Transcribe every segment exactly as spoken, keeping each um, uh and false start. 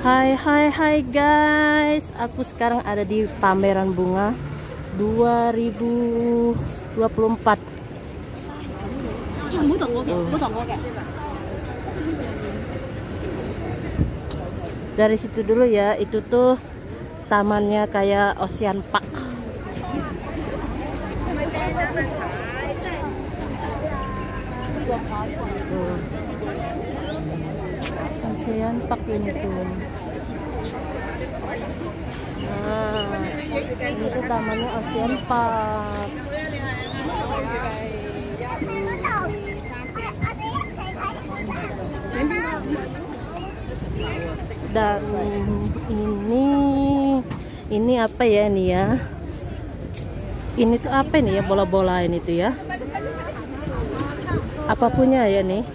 Hai hai hai guys, aku sekarang ada di pameran bunga dua ribu dua puluh empat. Dari situ dulu ya, itu tuh tamannya kayak Ocean Park. Tuh. Ocean Park ini tuh. Nah, ini tuh tamannya Ocean Park. Dan ini ini apa ya nih ya? Ini tuh apa nih ya, bola-bola ini tuh ya? Apa punya ya nih?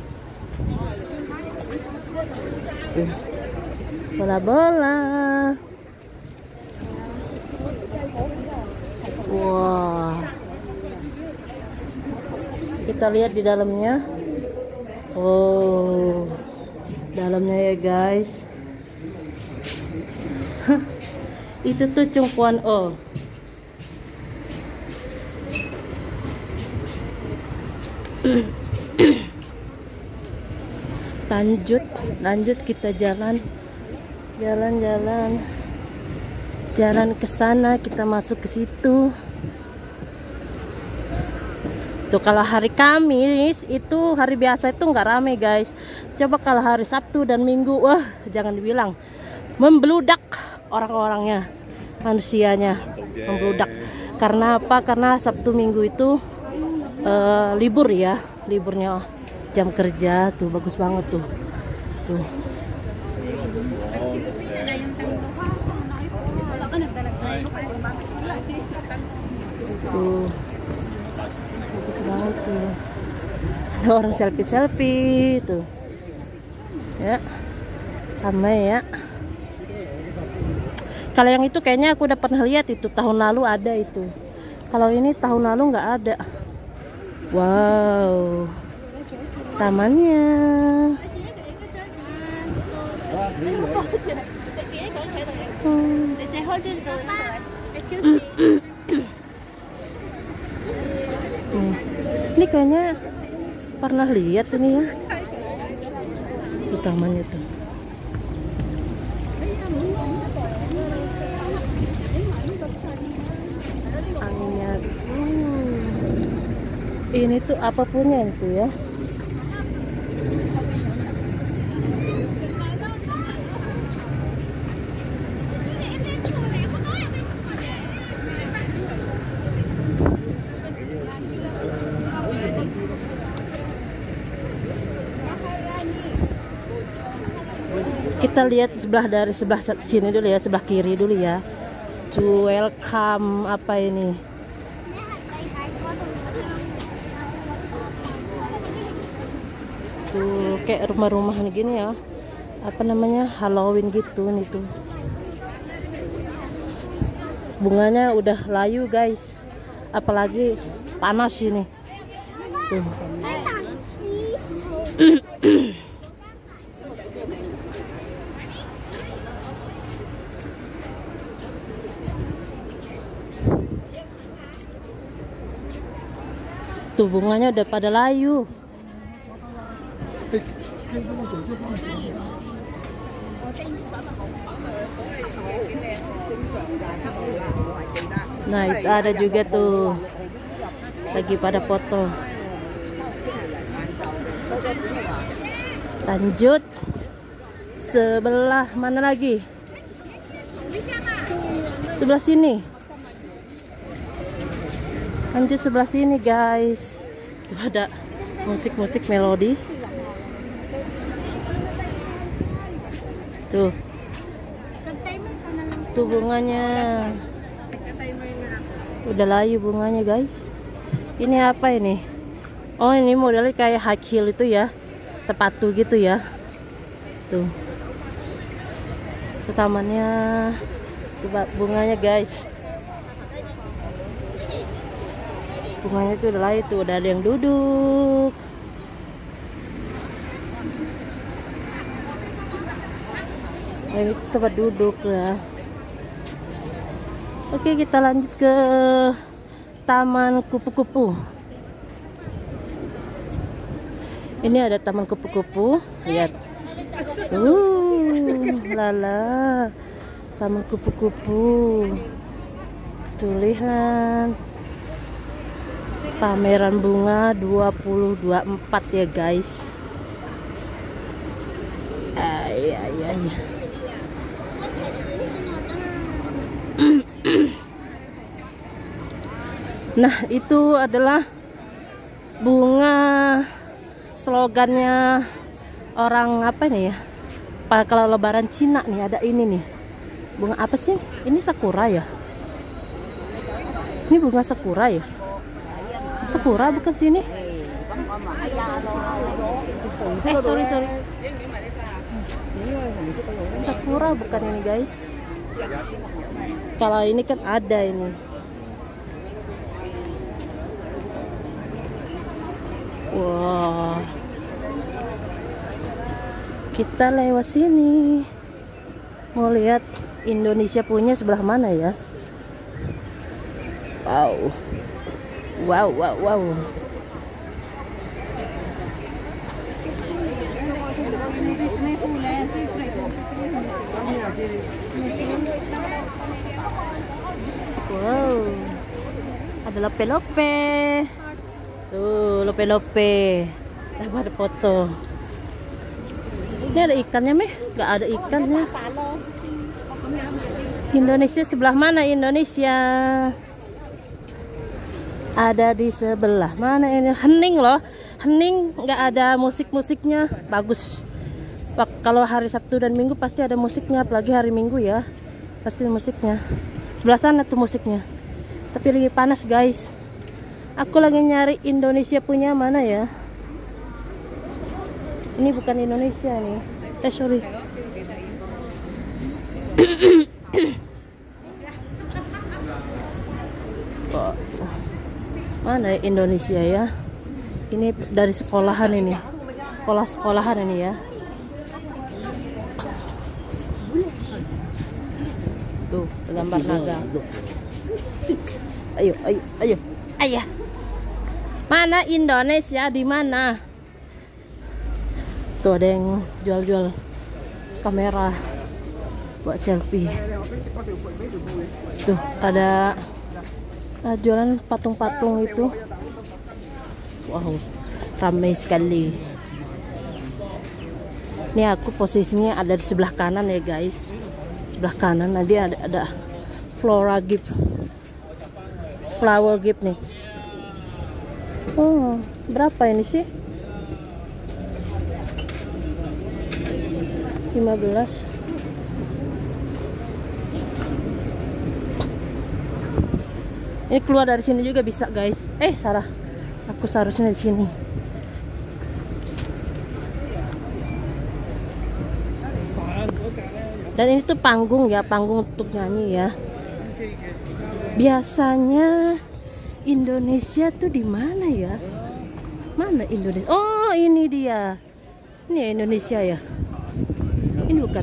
Tuh. Bola-bola. Wah. Kita lihat di dalamnya. Oh. Dalamnya ya guys. Itu tuh Chung Kwan O. lanjut lanjut kita jalan jalan-jalan jalan ke sana, kita masuk ke situ. Tuh kalau hari Kamis itu, hari biasa itu nggak rame guys. Coba kalau hari Sabtu dan Minggu, wah jangan dibilang, membludak orang-orangnya, manusianya membludak. Karena apa? Karena Sabtu Minggu itu uh, libur ya, liburnya jam kerja. Tuh bagus banget tuh, tuh. Tuh bagus banget tuh. Ada orang selfie-selfie tuh. Ya, ramai ya. Kalau yang itu kayaknya aku udah pernah lihat, itu tahun lalu ada itu. Kalau ini tahun lalu nggak ada. Wow, tamannya. Hmm. Hmm. Ini kayaknya pernah lihat ini ya, di tamannya tuh. Anginnya, hmm. Ini tuh apa punya itu ya? Kita lihat sebelah, dari sebelah sini dulu ya, sebelah kiri dulu ya. To welcome apa ini? Tuh kayak rumah-rumahan gini ya. Apa namanya? Halloween gitu nih tuh. Bunganya udah layu guys. Apalagi panas ini. Tuh. Tuh bunganya udah pada layu. Nah itu ada juga tuh, lagi pada foto. Lanjut sebelah mana lagi? Sebelah sini. Lanjut sebelah sini guys. Tuh ada musik-musik melodi. Tuh. Tuh bunganya. Udah layu bunganya guys. Ini apa ini? Oh ini modelnya kayak high heel itu ya. Sepatu gitu ya. Tuh. Itu tamannya. Tuh bunganya guys. Bunganya tuh udah layu tuh, udah ada yang duduk. Nah, ini tempat duduk ya. Oke, kita lanjut ke Taman Kupu-Kupu. Ini ada Taman Kupu-Kupu, lihat. Uh, lala. Taman Kupu-Kupu. Tuh lihat. Pameran bunga dua ribu dua puluh empat ya, guys. Ay, ay, ay. Nah, itu adalah bunga slogannya orang apa nih ya? Kalau lebaran Cina nih ada ini nih. Bunga apa sih? Ini sakura ya? Ini bunga sakura ya? Sakura bukan sini? Eh, sorry, sorry. Sakura bukan ini, guys. Kalau ini kan ada ini. Wah, kita lewat sini mau lihat Indonesia punya sebelah mana ya. Wow, wow, wow, wow. Wow, ada lope-lope. Tuh, lope-lope. Ada foto. Ini ada ikannya, meh? Gak ada ikannya. Indonesia sebelah mana Indonesia? Ada di sebelah mana ini? Hening loh. Hening nggak ada musik-musiknya. Bagus. Kalau hari Sabtu dan Minggu pasti ada musiknya, apalagi hari Minggu ya. Pasti musiknya. Sebelah sana tuh musiknya. Tapi lagi panas, guys. Aku lagi nyari Indonesia punya mana ya? Ini bukan Indonesia nih. Eh, sorry. Oh, mana ya Indonesia ya? Ini dari sekolahan ini. Sekolah-sekolahan ini ya. Tuh, gambar naga. Ayo, ayo, ayo. Ayah. Mana Indonesia di mana? Tuh ada yang jual-jual kamera buat selfie. Tuh ada uh, jualan patung-patung itu. Wow, ramai sekali. Ini aku posisinya ada di sebelah kanan ya, guys. Sebelah kanan nanti ada ada flora gift, flower gift nih. Oh, berapa ini sih? lima belas. Ini keluar dari sini juga bisa, guys. Eh, salah. Aku seharusnya di sini. Dan ini tuh panggung ya, panggung untuk nyanyi ya. Biasanya Indonesia tuh di mana ya? Mana Indonesia? Oh, ini dia. Ini Indonesia ya. Ini bukan.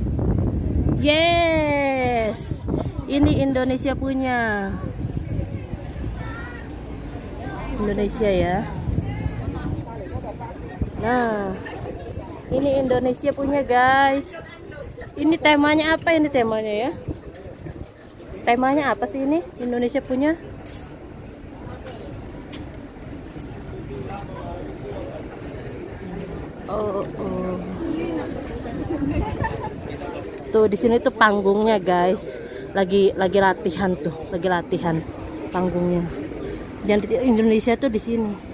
Yes. Ini Indonesia punya. Indonesia ya. Nah, ini Indonesia punya, guys. Ini temanya apa ini temanya ya? Temanya apa sih ini? Indonesia punya? Oh, oh. Tuh di sini tuh panggungnya, guys. Lagi lagi latihan tuh, lagi latihan panggungnya. Yang di Indonesia tuh di sini.